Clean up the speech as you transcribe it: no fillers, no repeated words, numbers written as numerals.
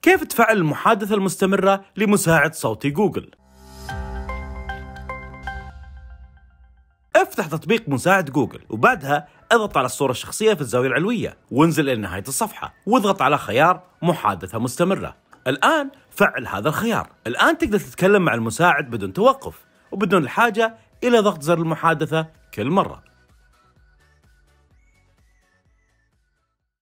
كيف تفعل المحادثة المستمرة لمساعد صوتي جوجل؟ افتح تطبيق مساعد جوجل وبعدها اضغط على الصورة الشخصية في الزاوية العلوية وانزل إلى نهاية الصفحة واضغط على خيار محادثة مستمرة. الآن فعل هذا الخيار. الآن تقدر تتكلم مع المساعد بدون توقف وبدون الحاجة إلى ضغط زر المحادثة كل مرة.